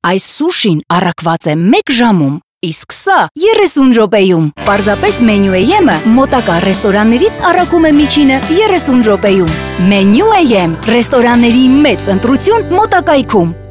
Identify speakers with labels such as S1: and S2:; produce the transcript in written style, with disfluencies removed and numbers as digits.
S1: Այս սուշին առաքված է 1 ժամում, իսկ սա 30 րոպեում։ Պարզապես Menu.am-ը մոտակա ռեստորաններից առաքում է միջինը 30 րոպեում։ Menu.am ռեստորանների մեծ ընտրություն մոտակայքում։